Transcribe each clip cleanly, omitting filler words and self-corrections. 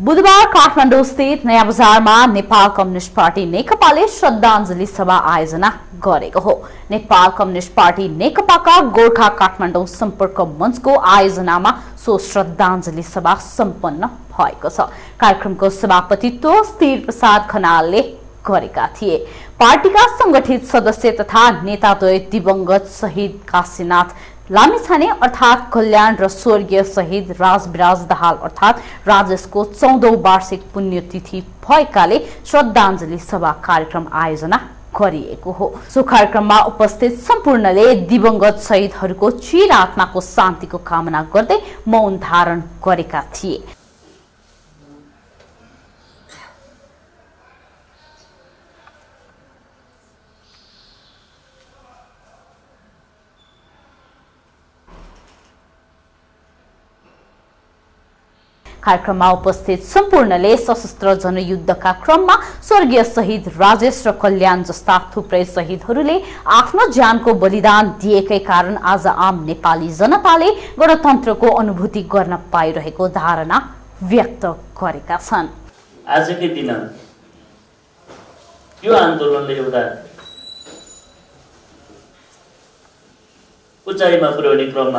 बुधबार काठमाडौँ स्थित नयाँ बजारमा नेपाल कम्युनिस्ट पार्टी नेकपाले श्रद्धाञ्जली सभा आयोजना गरेको हो। नेपाल कम्युनिस्ट पार्टी नेकपाका गोर्खा काठमाडौँ सम्पर्क मञ्चको आयोजनामा सो श्रद्धाञ्जली सभा सम्पन्न भएको छ। कार्यक्रमको सभापतित्व स्थिर प्रसाद खनालले गरेका थिए। पार्टीका संगठित सदस्य तथा नेताद्वय दिवंगत शहीद काशीनाथ लामिछाने अर्थात कल्याण र स्वर्गीय शहीद राजविराज दाहाल अर्थात राजेशको 14औं वार्षिक पुण्यतिथि भएकाले श्रद्धाञ्जली सभा कार्यक्रम आयोजना गरिएको हो। सो कार्यक्रममा उपस्थित सम्पूर्णले दिवंगत शहीदहरूको चिर आत्माको शान्तिको कामना गर्दै मौन धारण गरेका थिए। कार्यक्रममा उपस्थित सम्पूर्णले सशस्त्र जनयुद्धका क्रममा स्वर्गीय शहीद राजेश र कल्याण जस्ता थुप्रै शहीदहरूले आफ्नो ज्यानको बलिदान दिएकै कारण आज आम नेपाली जनताले गणतन्त्रको अनुभूति गर्न पाइरहेको धारणा व्यक्त गरेका छन्। आजकै दिन यो आन्दोलनले एउटा उचाइमा पुर्याउने क्रममा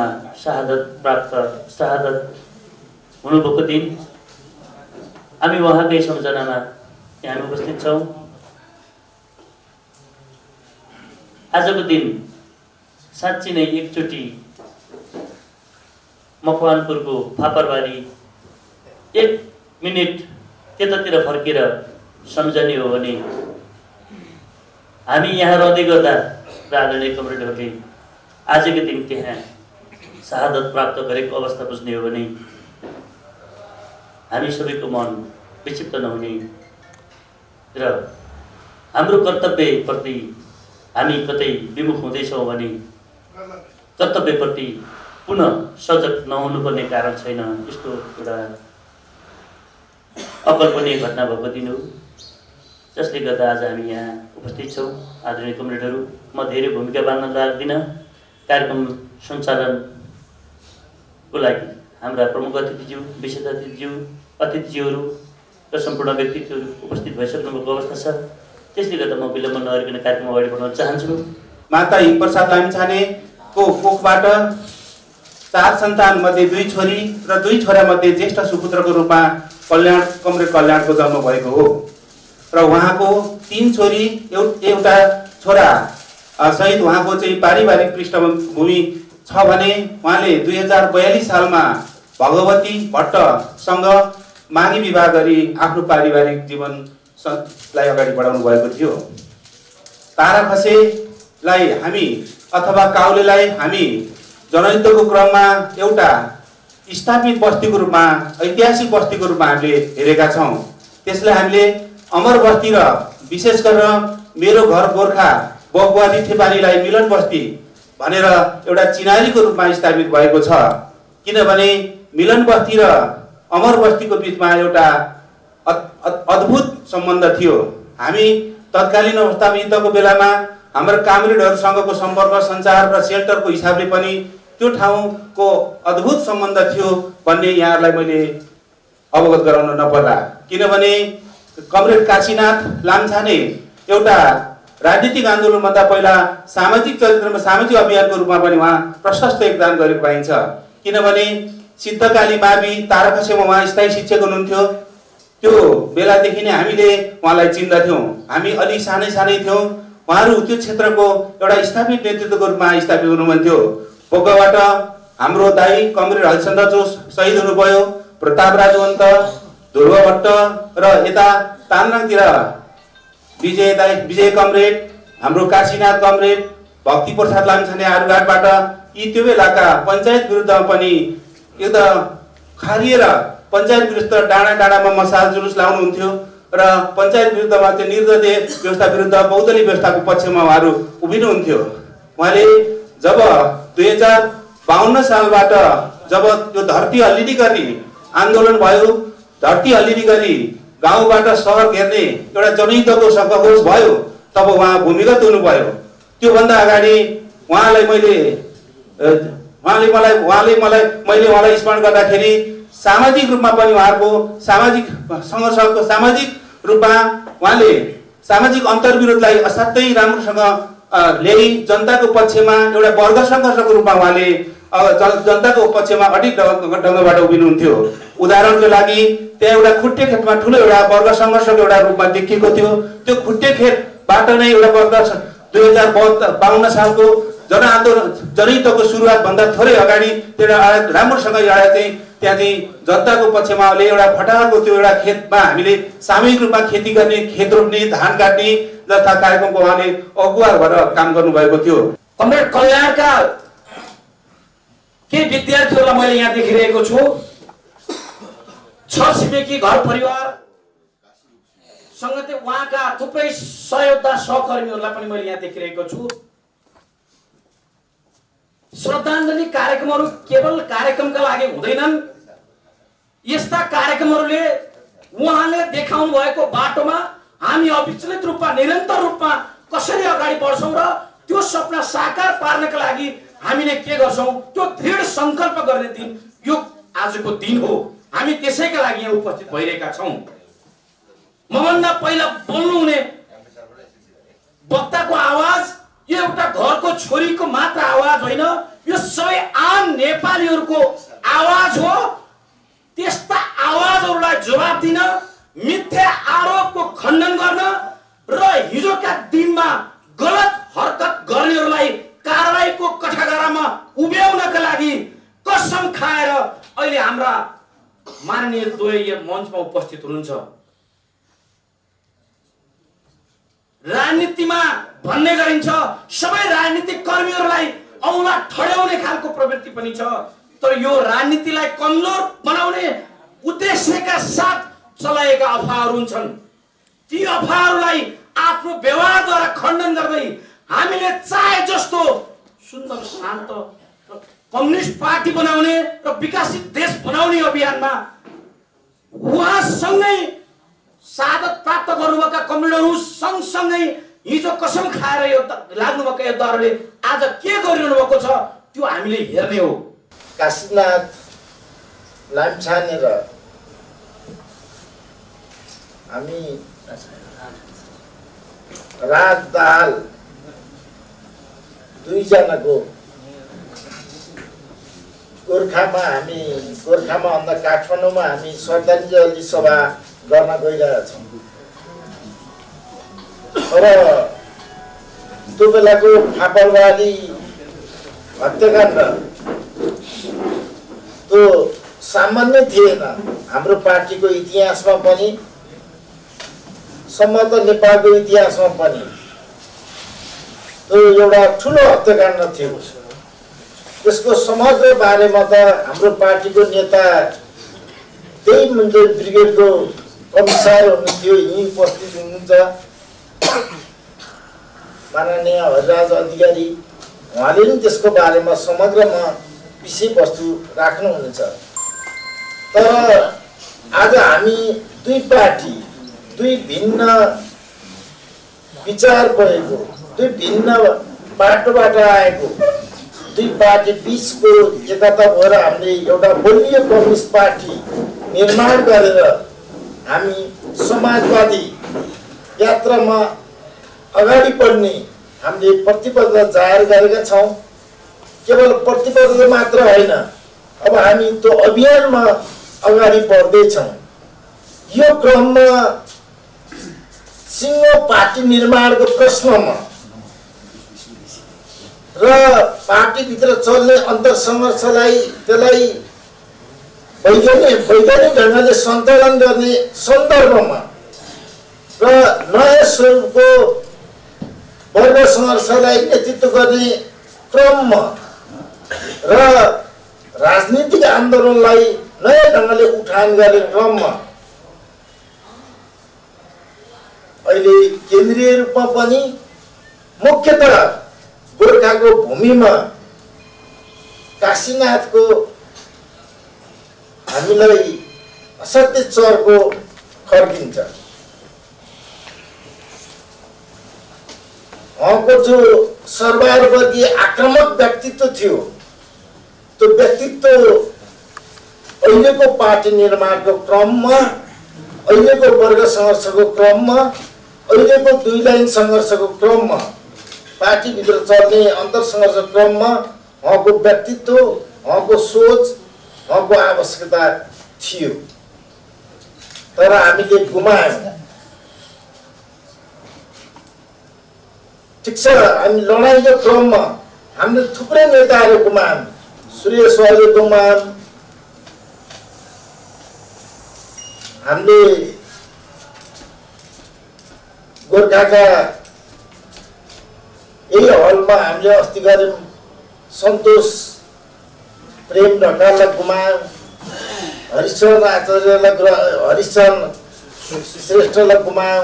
शहादत हुनुभएको दिन हामी उहाँकै सम्झनामा यहाँ उपस्थित छौँ। आजको दिन साँच्चै नै एकचोटि मकवानपुरको फापरबारी 1 मिनेट त्यतातिर फर्केर सम्झने हो भने हामी यहाँ रहँदै गर्दा र आदरणीय कमरेडहरूले आजको दिन त्यहाँ शहादत प्राप्त गरेको अवस्था बुझ्ने हो भने हामी सबैको मन विक्षिप्त नहुने र हाम्रो कर्तव्यप्रति हामी कतै विमुख हुँदैछौँ भने कर्तव्यप्रति पुनः सजग नहुनुपर्ने कारण छैन। यस्तो एउटा अकल्पनीय घटना भएको दिन हो जसले गर्दा आज हामी यहाँ उपस्थित छौँ। आदरणीय कमरेडहरू, म धेरै भूमिका बाँध्न लाग्दिनँ। कार्यक्रम सञ्चालनको लागि हाम्रा प्रमुख अतिथिज्यू, विशेष अतिथिज्यूहरू र सम्पूर्ण व्यक्तित्वहरू उपस्थित भइसक्नु भएको अवस्था छ। त्यसले गर्दा म विलम्ब नगरिकन कार्यक्रम अगाडि बढाउन चाहन्छु। माता हिमप्रसाद लामिछानेको कोखबाट 4 सन्तान मध्ये 2 छोरी र 2 छोरा मध्ये ज्येष्ठ सुपुत्रको रूपमा कमरेड कल्याणको जन्म भएको हो र उहाँको 3 छोरी एउटा छोरा सहित उहाँको चाहिँ पारिवारिक पृष्ठभूमि छ भने उहाँले 2042 सालमा भगवती भट्टसँग मागी विवाह गरी आफ्नो पारिवारिक जीवनलाई अगाडि बढाउनु भएको थियो। तारा खसेलाई हामी अथवा काउलेलाई हामी जनयुद्धको क्रममा एउटा स्थापित बस्तीको रूपमा, ऐतिहासिक बस्तीको रूपमा हामीले हेरेका छौँ। त्यसलाई हामीले अमर बस्ती र विशेष गरेर मेरो घर गोर्खा बगुवादी ठेपारीलाई मिलन बस्ती भनेर एउटा चिनारीको रूपमा स्थापित भएको छ। किनभने मिलन बस्ती र अमर बस्तीको बीचमा एउटा अद्भुत सम्बन्ध थियो। हामी तत्कालीन अवस्थामा युद्धको बेलामा हाम्रो कामरेडहरूसँगको सम्पर्क, सञ्चार र सेल्टरको हिसाबले पनि त्यो ठाउँको अद्भुत सम्बन्ध थियो भन्ने यहाँहरूलाई मैले अवगत गराउन नपर्ला। किनभने कमरेड काशीनाथ लामिछाने एउटा राजनीतिक आन्दोलनभन्दा पहिला सामाजिक चरित्रमा, सामाजिक अभियानको रूपमा पनि उहाँ प्रशस्त योगदान गरेको पाइन्छ। किनभने सिद्धकाली मावि ताराखसेमा उहाँ स्थायी शिक्षक हुनुहुन्थ्यो। त्यो बेलादेखि नै हामीले उहाँलाई चिन्दथ्यौँ। हामी अलि सानै थियौँ। उहाँहरू त्यो क्षेत्रको एउटा स्थापित नेतृत्वको रूपमा स्थापित हुनुहुन्थ्यो। बोकाबाट हाम्रो दाई कमरेड हरिचन्द्र जो शहीद हुनुभयो, प्रताप राजवन्त, ध्रुव भट्ट र यता तानरङतिर विजय कमरेड, हाम्रो काशीनाथ कमरेड, भक्ति प्रसाद लामिछाने आरुघाटबाट यी त्यो बेलाका पञ्चायत विरुद्धमा पनि यो त खारिएर पञ्चायत विरुद्ध डाँडामा मसाल जुलुस लाउनुहुन्थ्यो र पञ्चायत विरुद्धमा त्यो निर्दलीय व्यवस्था विरुद्ध बहुदलीय व्यवस्थाको पक्षमा उहाँहरू उभिनुहुन्थ्यो। उहाँले जब 2052 सालबाट जब त्यो धरती हल्लिने गरी आन्दोलन भयो, धरती हल्लिने गरी गाउँबाट सहर घेर्ने एउटा जनयुद्धको सङ्घर्ष भयो, तब उहाँ भूमिगत हुनुभयो। त्योभन्दा अगाडि उहाँले मलाई स्मरण गर्दाखेरि सामाजिक रूपमा पनि उहाँहरूको सामाजिक सङ्घर्षको सामाजिक रूपमा उहाँले सामाजिक अन्तर्विरोधलाई असाध्यै राम्रोसँग ल्याई जनताको पक्षमा एउटा वर्ग सङ्घर्षको रूपमा उहाँले जनताको पक्षमा अडिग ढङ्गबाट उभिनुहुन्थ्यो। उदाहरणको लागि त्यहाँ एउटा खुट्टे खेतमा ठुलो एउटा वर्ग सङ्घर्षको एउटा रूपमा देखिएको थियो। त्यो खुट्टे खेतबाट नै एउटा वर्ग 2052 सालको जनयुद्धको सुरुवात भन्दा थोरै अगाडि त्यो राम्रोसँग एउटा चाहिँ त्यहाँ चाहिँ जनताको पक्षमा एउटा फटाहाको त्यो एउटा खेतमा हामीले सामूहिक रूपमा खेती गर्ने, खेत रोप्ने, धान काट्ने जस्ता कार्यक्रमको उहाँले अगुवा भएर काम गर्नुभएको थियो। कमरेड कल्याणका के विद्यार्थीहरूलाई मैले यहाँ देखिरहेको छु। 6 छिमेकी घर परिवार सँगै उहाँका थुप्रै सहयोद्धा सहकर्मीहरूलाई पनि मैले यहाँ देखिरहेको छु। श्रद्धाञ्जली कार्यक्रमहरू केवल कार्यक्रमका लागि हुँदैनन्। यस्ता कार्यक्रमहरूले उहाँले देखाउनु भएको बाटोमा हामी अविचलित रूपमा निरन्तर रूपमा कसरी अगाडि बढ्छौं र त्यो सपना साकार पार्नका लागि हामीले के गर्छौं त्यो दृढ संकल्प गर्ने दिन यो आजको दिन हो। हामी त्यसैका लागि यहाँ उपस्थित भइरहेका छौं। मभन्दा पहिला बोल्नु हुने वक्ताको आवाज यो एउटा घरको छोरीको मात्र आवाज होइन, यो सबै आम नेपालीहरूको आवाज हो। त्यस्ता आवाजहरूलाई जवाब दिन, मिथ्या आरोपको खण्डन गर्न र हिजोका दिनमा गलत हरकत गर्नेहरूलाई कारबाहीको कठघरामा उभ्याउनका लागि कसम खाएर अहिले हाम्रा माननीय द्वय मञ्चमा उपस्थित हुनुहुन्छ। राजनीतिमा भन्ने गरिन्छ सबै राजनीतिक कर्मीहरूलाई औँला ठड्याउने खालको प्रवृत्ति पनि छ, तर यो राजनीतिलाई कमजोर बनाउने उद्देश्यका साथ चलाएका अफवाहहरू हुन्छन्। ती अफवाहहरूलाई आफ्नो व्यवहारद्वारा खण्डन गर्दै हामीले चाहे जस्तो सुन्दर शान्त कम्युनिस्ट पार्टी बनाउने र विकसित देश बनाउने अभियानमा उहाँसँगै साधत प्राप्त गर्नुभएका कमरेडहरू सँगसँगै हिजो कसम खाएर लाग्नुभएका योद्धाहरूले आज के गरिरहनु भएको छ त्यो हामीले हेर्ने हो। काशीनाथ लामिछाने र हामी राज दाहाल दुईजनाको गोर्खामा अन्त काठमाडौँमा हामी श्रद्धाञ्जली सभा गर्न गइरहेका छौँ। तर त्यो बेलाको फापरवाली हत्याकाण्ड त्यो सामान्य थिएन। हाम्रो पार्टीको इतिहासमा पनि सम्भवतः नेपालको इतिहासमा पनि त्यो एउटा ठुलो हत्याकाण्ड थियो। त्यसको समग्र बारेमा त हाम्रो पार्टीको नेता त्यही ब्रिगेडको कमिसार हुनुहुन्थ्यो, यहीँ उपस्थित हुनुहुन्छ माननीय हरिराज अधिकारी, उहाँले पनि त्यसको बारेमा समग्रमा विषयवस्तु राख्नुहुनेछ। तर आज हामी दुई पार्टी, दुई भिन्न विचार भएको, दुई भिन्न बाटोबाट आएको दुई पार्टी बीचको एकता भएर हामीले एउटा बलियो कम्युनिस्ट पार्टी निर्माण गरेर हामी समाजवादी यात्रामा अगाडि बढ्ने हामीले प्रतिबद्धता जाहेर गरेका छौँ। केवल प्रतिबद्धता मात्र होइन, अब हामी त्यो अभियानमा अगाडि बढ्दैछौँ। यो क्रममा सिङ्गो पार्टी निर्माणको प्रश्नमा र पार्टीभित्र चल्ने अन्तरसङ्घर्षलाई त्यसलाई वैज्ञानिक ढङ्गले सञ्चालन गर्ने सन्दर्भमा र नयाँ स्वरूपको वर्ग सङ्घर्षलाई नेतृत्व गर्ने क्रममा र राजनीतिक आन्दोलनलाई नयाँ ढङ्गले उठान गर्ने क्रममा अहिले केन्द्रीय रूपमा पनि मुख्यतः गोर्खाको भूमिमा काशीनाथको हामीलाई असाध्यै चर्को फर्किन्छ। उहाँको जो सर्वहारवर्गीय आक्रामक व्यक्तित्व थियो त्यो व्यक्तित्व अहिलेको पार्टी निर्माणको क्रममा, अहिलेको वर्ग सङ्घर्षको क्रममा, अहिलेको 2 लाइन सङ्घर्षको क्रममा, पार्टीभित्र चल्ने अन्तरसङ्घर्ष क्रममा उहाँको व्यक्तित्व, उहाँको सोच, उहाँको आवश्यकता थियो, तर हामीले गुमायौँ। ठिक छ, हामी लडाइँको क्रममा हामीले थुप्रै नेताहरू गुमायौँ। सुरेश वाले गुमायौँ, हामीले गोर्खाका यही हलमा हामीले अस्ति गऱ्यौँ सन्तोष प्रेम ढकाललाई गुमायौँ, हरिशरण आचार्यलाई, हरिशरण श्रेष्ठलाई गुमायौँ,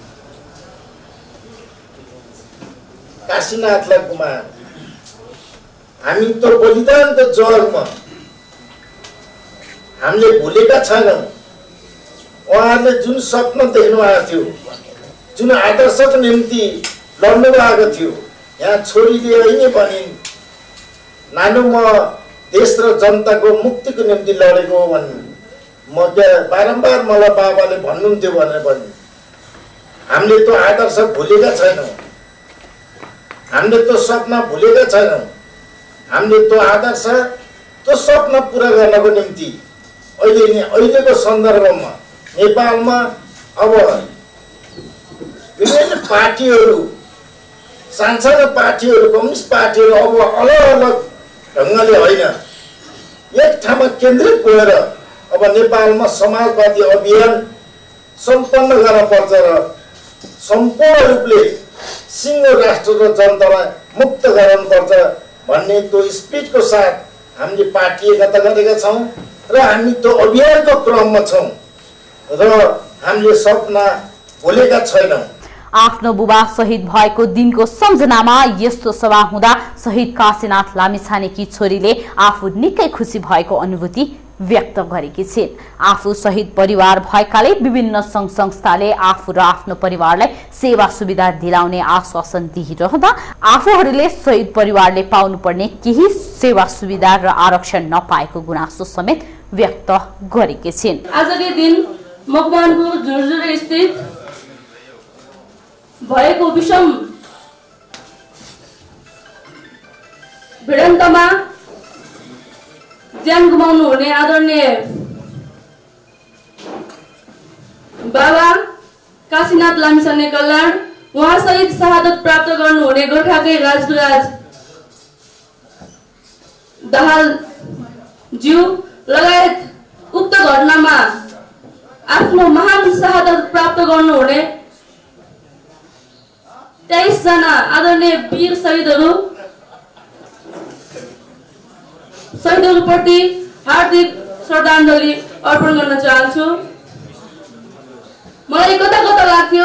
काशीनाथलाई गुमायौँ। हामी त्यो बलिदानको जगमा हामीले भुलेका छैनौँ। उहाँहरूले जुन सपना देख्नु भएको थियो, जुन आदर्शको निम्ति लड्नु भएको थियो, यहाँ छोरीले अहिले भनिन्, नानु म देश र जनताको मुक्तिको निम्ति लडेको हो भन्नु। म बारम्बार मलाई बाबाले भन्नुहुन्थ्यो भनेर भन्नु। हामीले त्यो आदर्श भुलेका छैनौँ, हामीले त्यो सपना भुलेका छैनौँ। हामीले त्यो आदर्श, त्यो सपना पुरा गर्नको निम्ति अहिलेको सन्दर्भमा नेपालमा अब विभिन्न पार्टीहरू, सानसानो पार्टीहरू, कम्युनिस्ट पार्टीहरू अब अलग अलग ढङ्गले होइन, एक ठाउँमा केन्द्रित भएर अब नेपालमा समाजवादी अभियान सम्पन्न गर्न पर्छ र सम्पूर्ण रूपले सिङ्गो राष्ट्र र जनतालाई मुक्त गराउनुपर्छ भन्ने त्यो स्पिडको साथ हामीले पार्टी एकता गरेका छौँ र हामी त्यो अभियानको क्रममा छौँ र हामीले सपना भुलेका छैनौँ। आफ्नो बुबा शहीद भएको दिनको सम्झनामा यस्तो सभा हुँदा शहीद काशीनाथ लामिछानेकी छोरीले आफू निकै खुसी भएको अनुभूति व्यक्त गरेकी छिन्। आफू शहीद परिवार भएकाले विभिन्न सङ्घ संस्थाले आफू र आफ्नो परिवारलाई सेवा सुविधा दिलाउने आश्वासन दिइरहँदा आफूहरूले शहीद परिवारले पाउनुपर्ने केही सेवा सुविधा र आरक्षण नपाएको गुनासो समेत व्यक्त गरेकी छिन्। आजकै दिन मकवानपुर झुरझुरे स्थित भएको विषम भिडन्तमा ज्यान गुमाउनु हुने आदरणीय बाबा काशीनाथ लामिछाने कल्याण, उहाँ सहित शहादत प्राप्त गर्नुहुने गोर्खाकै राजविराज दाहाल ज्यू लगायत उक्त घटनामा आफ्नो महान शहादत प्राप्त गर्नुहुने 23 जना आदरणीय वीर शहीदहरूप्रति हार्दिक श्रद्धाञ्जली अर्पण गर्न चाहन्छु। मलाई कता कता लाग्थ्यो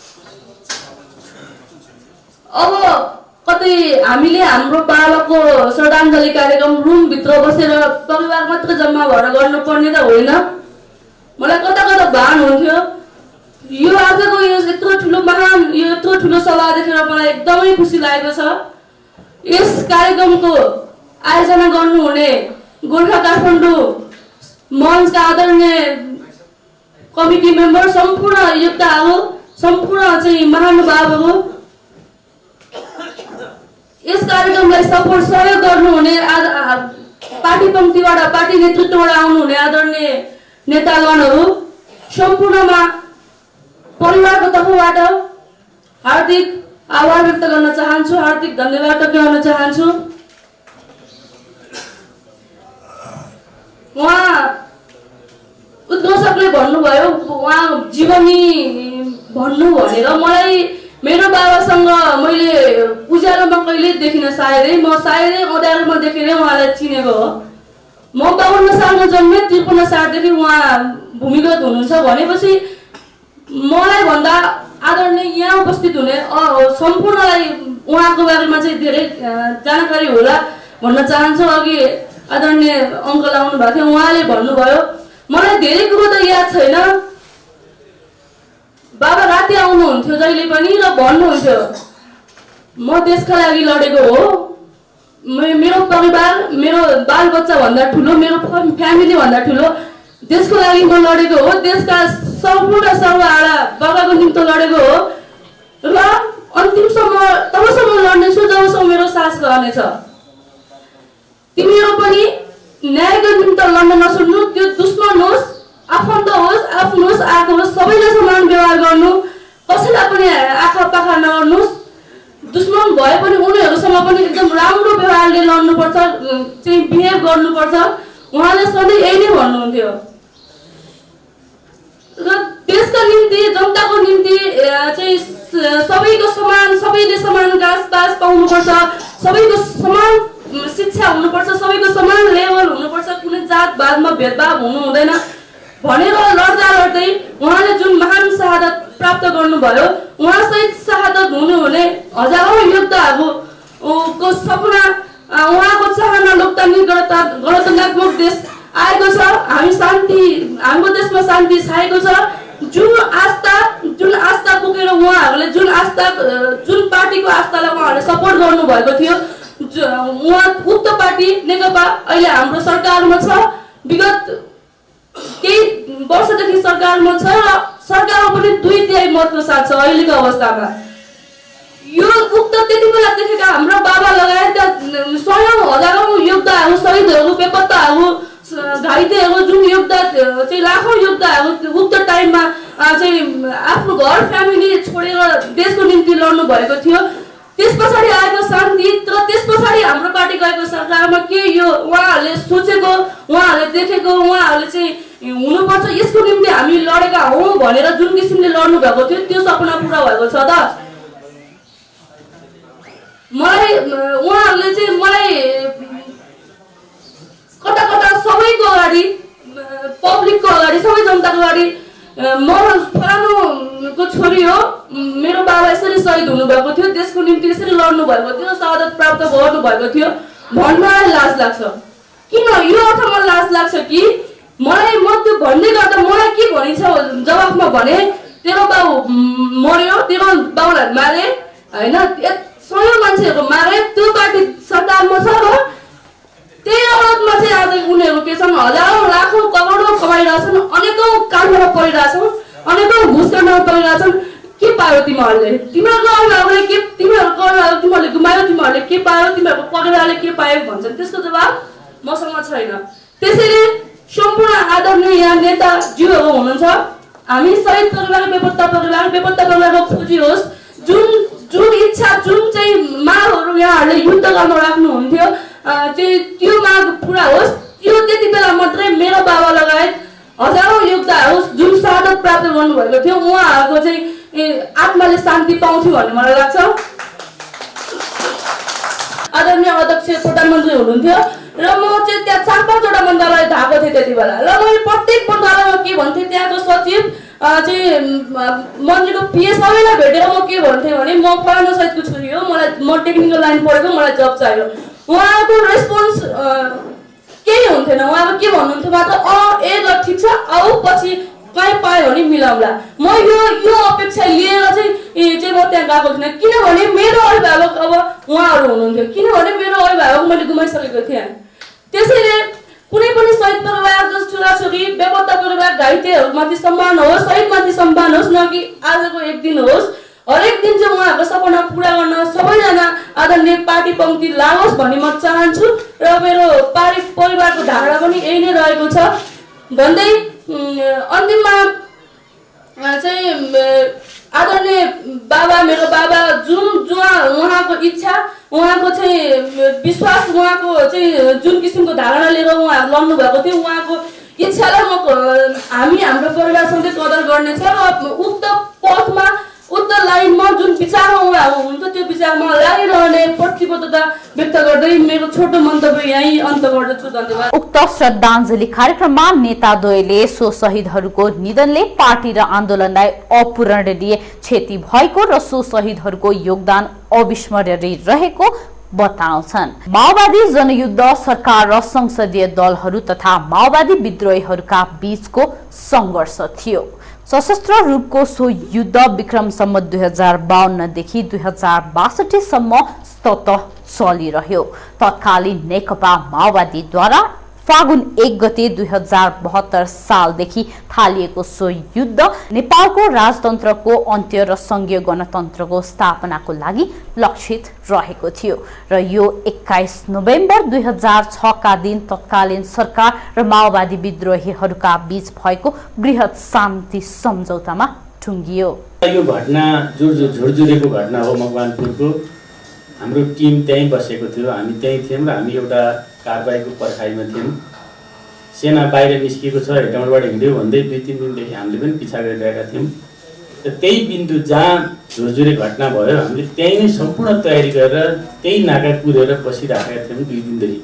अब कतै हामीले हाम्रो बाबाको श्रद्धाञ्जली कार्यक्रम रुमभित्र बसेर परिवार मात्र जम्मा भएर गर्नुपर्ने त होइन। मलाई कता कता भान हुन्थ्यो यो आजको यो यत्रो ठुलो महान, यो यत्रो ठुलो सभा देखेर मलाई एकदमै खुसी लागेको छ। यस कार्यक्रमको आयोजना गर्नुहुने गोर्खा काठमाडौँ मञ्चका आदरणीय कमिटी मेम्बर, सम्पूर्ण योद्धाहरू, सम्पूर्ण चाहिँ महानुभावहरू, यस कार्यक्रमलाई सपोर्ट सहयोग गर्नुहुने पार्टी पङ्क्तिबाट, पार्टी नेतृत्वबाट आउनुहुने आदरणीय नेतागणहरू सम्पूर्णमा परिवारको तर्फबाट हार्दिक आभार व्यक्त गर्न चाहन्छु, हार्दिक धन्यवाद टक्राउन चाहन्छु। उहाँ उद्घोषकले भन्नुभयो उहाँ जीवनी भन्नु भनेर, मलाई मेरो बाबासँग मैले उज्यालोमा कहिले देखिन, सायदै अँध्यारोमा देखेर उहाँलाई चिनेको हो। म 52 सालमा जन्मे, 53 सालदेखि उहाँ भूमिगत हुनुहुन्छ भनेपछि मलाई भन्दा आदरणीय यहाँ उपस्थित हुने सम्पूर्णलाई उहाँको बारेमा चाहिँ धेरै जानकारी होला भन्न चाहन्छु। अघि आदरणीय अङ्कल आउनु भएको थियो, उहाँले भन्नुभयो, मलाई धेरै कुरो त याद छैन, बाबा राति आउनुहुन्थ्यो जहिले पनि र भन्नुहुन्थ्यो म देशका लागि लडेको हो, मेरो परिवार, मेरो बालबच्चा भन्दा ठुलो, मेरो फ्यामिली भन्दा ठुलो देशको लागि म लडेको हो। देशका सम्पूर्ण सर्वहारा वर्गको निम्ति लडेको हो र अन्तिमसम्म तबसम्म लड्नेछु जबसम्म मेरो सास रहनेछ। तिमीहरू पनि न्यायको निम्ति लड्न नछुड्नु। त्यो दुश्मन होस्, आफन्त होस्, आफ्नो होस्, आएको होस्, सबैले समान व्यवहार गर्नु। कसैलाई पनि आँखा पाखा नगर्नुहोस्। दुश्मन भए पनि उनीहरूसँग पनि एकदम राम्रो व्यवहारले लड्नुपर्छ, चाहिँ बिहेभ गर्नुपर्छ। उहाँले सधैँ यही नै भन्नुहुन्थ्यो र देशका निम्ति, जनताको निम्ति चाहिँ सबैको समान, सबैले समान घाँसपास पाउनुपर्छ, सबैको समान शिक्षा हुनुपर्छ, सबैको समान लेभल हुनुपर्छ, कुनै जातवादमा भेदभाव हुनु हुँदैन भनेर लड्दा लड्दै उहाँले जुन महान शहादत प्राप्त गर्नुभयो, उहाँसहित शहादत हुनु हुने हजारौं योद्धाहरूको सपना, उहाँको चाहना लोकतान्त्रिक गणतन्त्रात्मक देश आएको छ। हामी शान्ति, हाम्रो देशमा शान्ति छाएको छ। जुन आस्था पुगेर उहाँहरूले जुन पार्टीको आस्थालाई उहाँहरूले सपोर्ट गर्नुभएको थियो, उक्त पार्टी नेकपा अहिले हाम्रो सरकारमा छ। विगत केही वर्षदेखि सरकारमा छ र सरकारमा पनि 2/3 मतको साथ छ अहिलेको अवस्थामा। यो उक्त त्यति बेला देखेका हाम्रो बाबा लगायत सयौं हजारौं योद्धाहरू, शहीदहरू, बेपत्ताहरू, घाइतेहरू, जुन योद्धा चाहिँ लाखौं योद्धाहरू उक्त टाइममा चाहिँ आफ्नो घर फ्यामिली छोडेर देशको निम्ति लड्नु भएको थियो। त्यस पछाडि आएको शान्ति र त्यस पछाडि हाम्रो पार्टी गएको सरकारमा के यो उहाँहरूले सोचेको, उहाँहरूले देखेको, उहाँहरूले चाहिँ हुनुपर्छ यसको निम्ति हामी लडेका हौं भनेर जुन किसिमले लड्नु भएको थियो त्यो सपना पूरा भएको छ त। उहाँहरूले चाहिँ मलाई कता कता सबैको अगाडि, पब्लिकको अगाडि, सबै जनताको अगाडि म फलानुको छोरी हो, मेरो बाबा यसरी शहीद हुनुभएको थियो, देशको निम्ति यसरी लड्नु भएको थियो, शहादत प्राप्त गर्नु भएको थियो भन्न लाज लाग्छ। किन यो अर्थमा लाज लाग्छ कि मलाई म त्यो भन्दै गर्दा मलाई के भनिन्छ जवाफमा भने तेरो बाउ मर्यो, तेरो बाउलाई मारे हैन, सयौं मान्छेहरू मारे, त्यो पार्टी सरकारमा छ र त्यही औरतमा चाहिँ आज उनीहरू के छन्, हजारौं लाखौं करोडौं कमाइरहेछन्, अनेकौं काण्डमा परिरहेछन्, अनेकौं घुस काण्डमा परिरहेछन्। के पायो तिमीहरूले? तिमीहरूको अभिभावकले के, तिमीहरूको अभिभावक तिमीहरूले गुमायो, तिमीहरूले के पायो, तिमीहरूको परिवारले के पायो भन्छन्। त्यसको जवाब मसँग छैन। त्यसैले सम्पूर्ण आदरणीय यहाँ नेताज्यूहरू हुनुहुन्छ, हामी शहीद परिवार, बेपत्ता परिवारको खोजी होस्, जुन इच्छा, जुन चाहिँ मागहरू यहाँहरूले युद्ध गर्न राख्नुहुन्थ्यो त्यो माग पूरा होस्। त्यो त्यति बेला मात्रै मेरो बाबा लगायत हजारौं योद्धाहरू जुन शहादत प्राप्त गर्नुभएको थियो उहाँहरूको चाहिँ आत्माले शान्ति पाउँथ्यो भन्ने मलाई लाग्छ। आदरणीय अध्यक्ष प्रधानमन्त्री हुनुहुन्थ्यो र म चाहिँ त्यहाँ 4-5वटा मन्त्रालय धाएको थिएँ त्यति बेला र मैले प्रत्येक मन्त्रालयमा के भन्थेँ, त्यहाँको सचिव चाहिँ मन्त्रीको पिए सबैलाई भेटेर म के भन्थेँ भने म फलानु सहितको छोरी हो, म टेक्निकल लाइन पढेको, मलाई जब चाहियो। उहाँको रेस्पोन्स केही हुन्थेन। उहाँको के भन्नुहुन्थ्यो मात्र ए ल ठिक छ, आऊ पछि कहीँ पायो भने मिलाउँला। म यो अपेक्षा लिएर चाहिँ म त्यहाँ गएको थिइनँ, किनभने मेरो अभिभावक अब उहाँहरू हुनुहुन्थ्यो, किनभने मेरो अभिभावक मैले गुमाइसकेको थिएँ। त्यसैले कुनै पनि शहीद परिवारको छोराछोरी, बेपत्ता परिवार, घाइतेहरूमाथि सम्मान होस्, शहीदमाथि सम्मान होस्, न कि आजको एक दिन होस्। हरेक दिन चाहिँ उहाँहरूको सपना पूरा गर्न सबैजना आदरणीय पार्टी पङ्क्ति लागोस् भन्ने म चाहन्छु र मेरो परिवारको धारणा पनि यही नै रहेको छ भन्दै अन्तिममा चाहिँ आदरणीय बाबा, मेरो बाबा उहाँको इच्छा, उहाँको चाहिँ विश्वास, उहाँको चाहिँ जुन किसिमको धारणा लिएर उहाँ लड्नु भएको थियो, उहाँको इच्छालाई हामी हाम्रो परिवारसँगै कदर गर्नेछ र उक्त पथमा, उक्त लाइनमा जुन विचारमा उहाँहरू हुनुहुन्छ त्यो विचारमा लागिरहने प्रतिबद्धता व्यक्त गर्दै मेरो छोटो मन्तव्य यही अन्त गर्दछु। धन्यवाद। उक्त श्रद्धाञ्जली कार्यक्रममा नेताद्वयले सो शहीदहरूको निधनले पार्टी र आन्दोलनलाई अपूरणीय क्षति भएको र सो शहीदहरूको योगदान अविस्मरणीय रहेको बताउँछन्। माओवादी जनयुद्ध सरकार र संसदीय दलहरू तथा माओवादी विद्रोहीहरूका बीचको संघर्ष थियो। सशस्त्र रूपको सो युद्ध विक्रमसम्म 2052 देखि 2062 सम्म सतत चलिरह्यो। तत्कालीन नेकपा माओवादीद्वारा फागुन 1 गते 2072 सालदेखि थालिएको सो युद्ध नेपालको राजतन्त्रको अन्त्य र संघीय गणतन्त्रको स्थापनाको लागि लक्षित रहेको थियो र यो 21 नोभेम्बर 2006 का दिन तत्कालीन सरकार र माओवादी विद्रोहीहरूका बीच भएको बृहत शान्ति सम्झौतामा टुङ्गियो। यो घटना झुरझुरेको घटना हो। मकवानपुरको हाम्रो टिम त्यहीँ बसेको थियो, हामी त्यहीँ थियौँ र हामी एउटा कारबाहीको पर्खाइमा थियौँ। सेना बाहिर निस्किएको छ, हेटौँडबाट हिँड्यो भन्दै 2-3 दिनदेखि हामीले पनि पिछा गरिरहेका थियौँ र त्यही बिन्दु जहाँ झुरझुरे घटना भयो हामीले त्यहीँ नै सम्पूर्ण तयारी गरेर त्यही नाका कुरेर बसिराखेका थियौँ 2 दिनदेखि।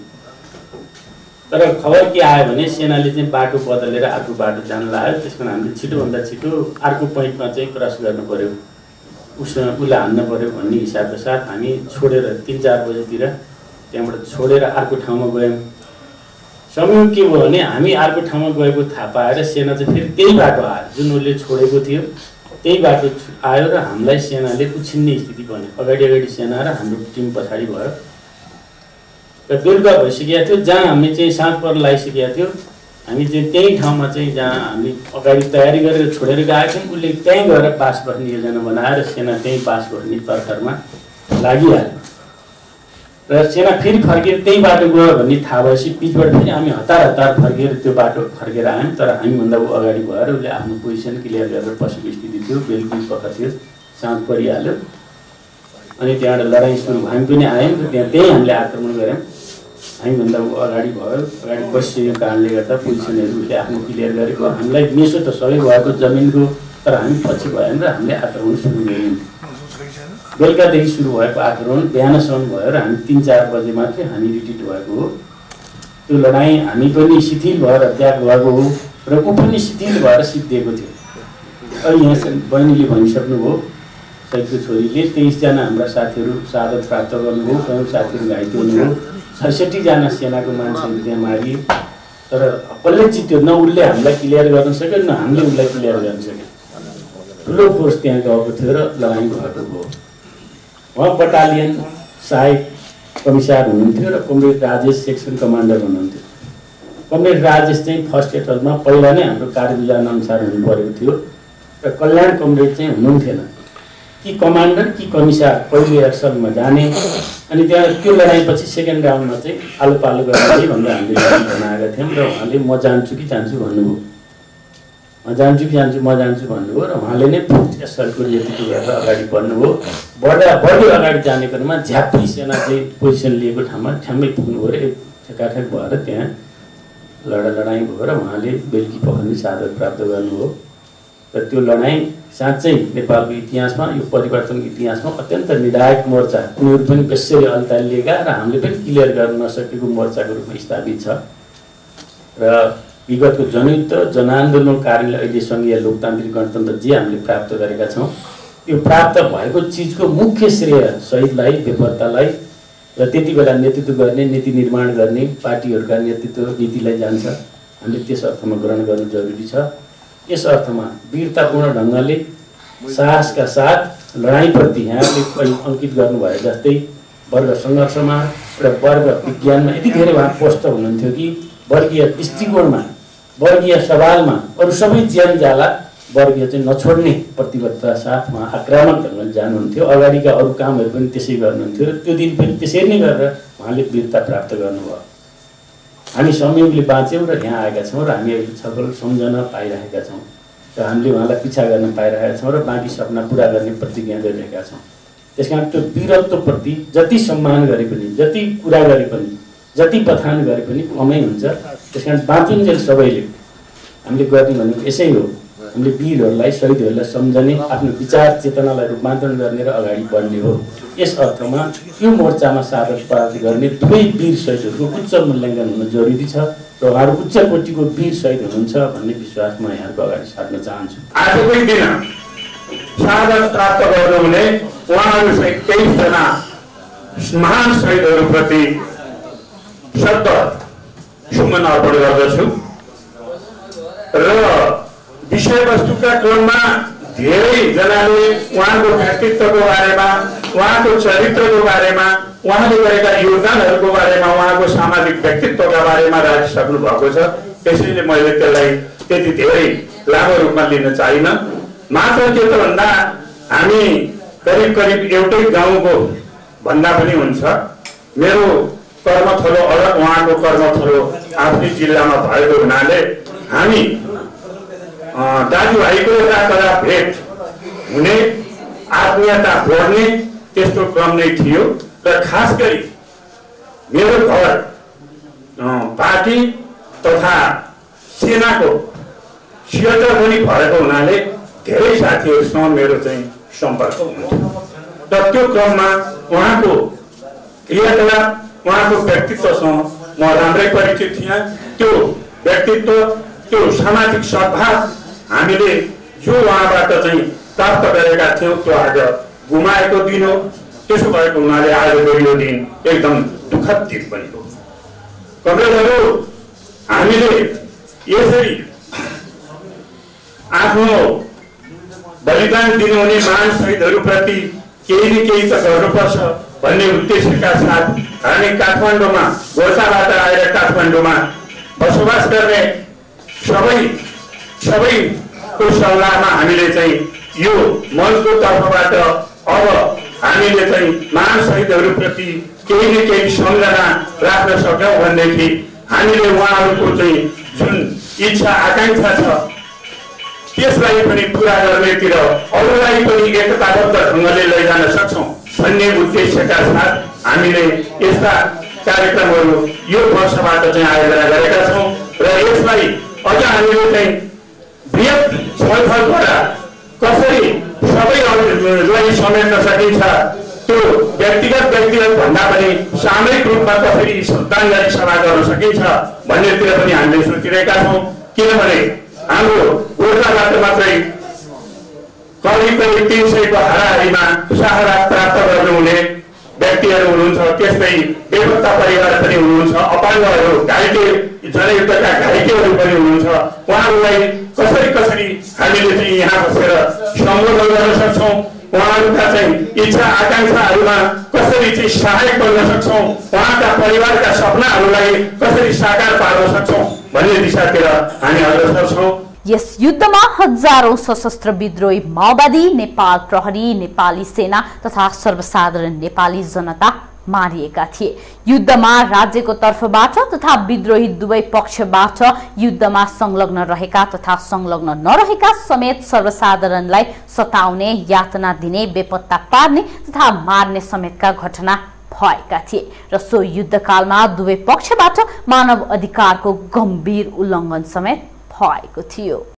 तर खबर के आयो भने सेनाले चाहिँ बाटो बदलेर अर्को बाटो जान लाग्यो। त्यसमा हामीले छिटोभन्दा छिटो अर्को पोइन्टमा चाहिँ क्रस गर्नु पर्यो, उसलाई हान्न पर्यो भन्ने हिसाबका साथ हामी छोडेर 3-4 बजेतिर त्यहाँबाट छोडेर अर्को ठाउँमा गयौँ। संयोग के भयो भने हामी अर्को ठाउँमा गएको थाहा पाएर सेना चाहिँ फेरि त्यही बाटो आयो, जुन उसले छोडेको थियो त्यही बाटो आयो र हामीलाई सेनाले उछिन्ने स्थिति बन्यो। अगाडि सेना र हाम्रो टिम पछाडि भयो र बेलुका भइसकेको थियो। जहाँ हामी चाहिँ साँझ पर लगाइसकेका थियो, हामी चाहिँ त्यही ठाउँमा चाहिँ जहाँ हामी अगाडि तयारी गरेर छोडेर गएका थियौँ उसले त्यहीँ गएर पास बस्ने योजना बनाएर सेना त्यहीँ पास बस्ने तर्खरमा लागिहाल्यो र सेना फेरि फर्केर त्यही बाटो गयो भन्ने थाहा भएपछि पिचबाट फेरि हामी हतार फर्केर त्यो बाटो फर्केर आयौँ। तर हामीभन्दा ऊ अगाडि भएर उसले आफ्नो पोजिसन क्लियर गरेर पसेको स्थिति थियो। बेलुकी पख थियो, साँझ परिहाल्यो अनि त्यहाँबाट लडाइँ सुरु भयो। हामी पनि आयौँ र त्यही हामीले आक्रमण गऱ्यौँ। हामीभन्दा ऊ अगाडि भयो, अगाडि बसिसकेको कारणले गर्दा पोजिसनहरू उसले आफ्नो क्लियर गरेको। हामीलाई मेसो त सबै भएको जमिनको, तर हामी पछि भयौँ र हामीले आक्रमण सुरु गऱ्यौँ। बेलुकादेखि सुरु भएको आक्रमण बिहानसम्म भयो र हामी 3-4 बजे मात्रै हामी रिट्रिट भएको हो। त्यो लडाइँ हामी पनि शिथिल भएर त्याग भएको हो र ऊ पनि शिथिल भएर सिद्धिएको थियो। अहिले यहाँ बहिनीले भनिसक्नुभयो, सहितको छोरीले 23 जना हाम्रा साथीहरू शहादत प्राप्त गर्नुभयो, कयौँ साथीहरू घाइते हुनुभयो, 66 जना सेनाको मान्छेहरू त्यहाँ मारिए। तर कसले जित्यो? न उसले हामीलाई क्लियर गर्न सक्यो न हामीले उसलाई क्लियर गर्न सक्यो। ठुलो फोर्स त्यहाँ गएको थियो र लडाइँ भएको हो। उहाँ बटालियन सहायक कमिसार हुनुहुन्थ्यो र कमरेड राजेश सेक्सन कमान्डर हुनुहुन्थ्यो। कमरेड राजेश चाहिँ फर्स्ट एटलमा पहिला नै हाम्रो कार्यविधान अनुसार हुनु परेको थियो र कल्याण कमरेड चाहिँ हुनुहुन्थेन। कि कमान्डर कि कमिसार पहिले एक्सनमा जाने अनि त्यहाँ त्यो लडाइँपछि सेकेन्ड राउन्डमा चाहिँ आलो पालो गर्ने भनेर हामीले बनाएका थियौँ र उहाँले म जान्छु कि जान्छु भन्नुभयो। म जान्छु भन्नुभयो र उहाँले नै एसएलको नेतृत्व गरेर अगाडि बढ्नुभयो। बढ्दै अगाडि जाने क्रममा झ्याप्पै सेना चाहिँ पोजिसन लिएको ठाउँमा ठ्याम्मै पुग्नुभयो र ठेकाठेक भएर त्यहाँ लडाइँ भयो र उहाँले बेलुकी पख नै शहादत प्राप्त गर्नुभयो। र त्यो लडाइँ साँच्चै नेपालको इतिहासमा, यो परिवर्तनको इतिहासमा अत्यन्त निर्णायक मोर्चा, उनीहरू पनि बेसरी अल्तालिएका र हामीले पनि क्लियर गर्न नसकेको मोर्चाको रूपमा स्थापित छ। र विगतको जनयुद्ध जनआन्दोलनको कारणले अहिले सङ्घीय लोकतान्त्रिक गणतन्त्र जे हामीले प्राप्त गरेका छौँ, यो प्राप्त भएको चिजको मुख्य श्रेय शहीदलाई, बेपत्तालाई र त्यति बेला नेतृत्व गर्ने, नीति निर्माण गर्ने पार्टीहरूका नेतृत्व नीतिलाई जान्छ। हामीले त्यस अर्थमा ग्रहण गर्नु जरुरी छ। यस अर्थमा वीरतापूर्ण ढङ्गले साहसका साथ लडाइँप्रति यहाँले अङ्कित गर्नुभयो जस्तै वर्ग सङ्घर्षमा र वर्ग विज्ञानमा यति धेरै उहाँ पोस्ट हुनुहुन्थ्यो कि वर्गीय दृष्टिकोणमा, वर्गीय सवालमा अरू सबै ज्यान जाला, वर्गीय चाहिँ नछोड्ने प्रतिबद्धता साथ उहाँ आक्रामक ढङ्गले जानुहुन्थ्यो। अगाडिका अरू कामहरू पनि त्यसै गर्नुहुन्थ्यो र त्यो दिन पनि त्यसरी नै गरेर उहाँले वीरता प्राप्त गर्नुभयो। हामी संयोगले बाँच्यौँ र यहाँ आएका छौँ र हामी अहिले छलफल सम्झन पाइरहेका छौँ र हामीले उहाँलाई पिछा गर्न पाइरहेका छौँ र बाँकी सपना पुरा गर्ने प्रतिज्ञा गरिरहेका छौँ। त्यस कारण त्यो वीरत्वप्रति जति सम्मान गरे पनि, जति कुरा गरे पनि, जति बखान गरे पनि कमै हुन्छ। त्यस कारण बाँचुन्जेल सबैले हामीले गर्ने भनेको यसै हो, हामीले वीरहरूलाई, शहीदहरूलाई सम्झने, आफ्नो विचार चेतनालाई रूपान्तरण गर्ने र अगाडि बढ्ने हो। यस अर्थमा यो मोर्चामा शहादत प्राप्त गर्ने दुवै वीर शहीदहरूको उच्च मूल्याङ्कन हुन जरुरी छ र उहाँहरू उच्च कोटिको वीर शहीद हुनुहुन्छ भन्ने विश्वास म यहाँको अगाडि सार्न चाहन्छु। आजकै दिन शहादत प्राप्त गर्नुहुने उहाँहरू 23 जना महान शहीदहरूप्रति श्रद्धा सुमन अर्पण गर्दछु र विषयवस्तुका क्रममा धेरैजनाले उहाँको व्यक्तित्वको बारेमा, उहाँको चरित्रको बारेमा, उहाँले गरेका योगदानहरूको बारेमा, उहाँको सामाजिक व्यक्तित्वका बारेमा राखिसक्नु भएको छ। त्यसैले मैले त्यसलाई त्यति धेरै लामो रूपमा लिन चाहिन। मात्र के त भन्दा हामी करिब करिब एउटै गाउँको भन्दा पनि हुन्छ। मेरो कर्मथलो अलग, उहाँको कर्मथलो आफ्नै जिल्लामा भएको हुनाले हामी दाजुभाइको एउटा कदा भेट हुने, आत्मीयता बढ्ने त्यस्तो क्रम नै थियो। र खास गरी मेरो घर पार्टी तथा सेनाको सिएटर पनि भएको हुनाले धेरै साथीहरूसँग मेरो चाहिँ सम्पर्क हुन्थ्यो। र त्यो क्रममा उहाँको क्रियाकलाप, उहाँको व्यक्तित्वसँग म राम्रै परिचित थिएँ। त्यो व्यक्तित्व, त्यो सामाजिक सद्भाव हामीले जो उहाँबाट चाहिँ प्राप्त गरेका थियौँ त्यो आज गुमाएको दिन हो। त्यसो भएको हुनाले आजको यो दिन एकदम दुःखद दिन पनि हो। कमरेडहरू, हामीले यसरी आफ्नो बलिदान दिनुहुने महान शहीदहरूप्रति केही न केही त गर्नुपर्छ भन्ने उद्देश्यका साथ हामी काठमाडौँमा, गोर्खाबाट आएर काठमाडौँमा बसोबास गर्ने सबैको सल्लाहमा हामीले चाहिँ यो मञ्चको तर्फबाट अब हामीले चाहिँ महान शहीदहरूप्रति केही न केही सम्झना राख्न सक्यौँ भनेदेखि हामीले उहाँहरूको चाहिँ जुन इच्छा आकाङ्क्षा छ त्यसलाई पनि पुरा गर्नेतिर अरूलाई पनि एकताबद्ध ढङ्गले लैजान सक्छौँ भन्ने उद्देश्यका साथ हामीले यस्ता कार्यक्रमहरू यो वर्षबाट चाहिँ आयोजना गरेका छौँ। र यसलाई अझ हामीले चाहिँ बृहत छलफलबाट कसरी सबैलाई समेट्न सकिन्छ, त्यो व्यक्तिगत भन्दा पनि सामूहिक रूपमा कसरी श्रद्धाञ्जली सभा गर्न सकिन्छ भन्नेतिर पनि हामीले सोचिरहेका छौँ। किनभने हाम्रो गोर्खाबाट मात्रै करिब 300को हाराहारीमा सहारा प्राप्त गर्नुहुने व्यक्तिहरू हुनुहुन्छ। त्यस्तै बेपत्ता परिवार पनि हुनुहुन्छ, अपाङ्गहरू, घाइते, जनयुद्धका घाइतेहरू पनि हुनुहुन्छ। उहाँहरूलाई कसरी हामीले चाहिँ यहाँ बसेर सम्बोधन गर्न सक्छौँ, उहाँहरूका चाहिँ इच्छा आकाङ्क्षाहरूमा कसरी चाहिँ सहायक बन्न सक्छौँ, उहाँका परिवारका सपनाहरूलाई कसरी साकार पार्न सक्छौँ भन्ने दिशातिर हामी अग्रसर छौँ। यस युद्धमा हजारौं सशस्त्र विद्रोही माओवादी, नेपाल प्रहरी, नेपाली सेना तथा सर्वसाधारण नेपाली जनता मारिएका थिए। युद्धमा राज्यको तर्फबाट तथा विद्रोही दुवै पक्षबाट युद्धमा संलग्न रहेका तथा संलग्न नरहेका समेत सर्वसाधारणलाई सताउने, यातना दिने, बेपत्ता पार्ने तथा मार्ने समेतका घटना भएका थिए र सो युद्धकालमा दुवै पक्षबाट मानव अधिकारको गम्भीर उल्लङ्घन समेत भएको थियो।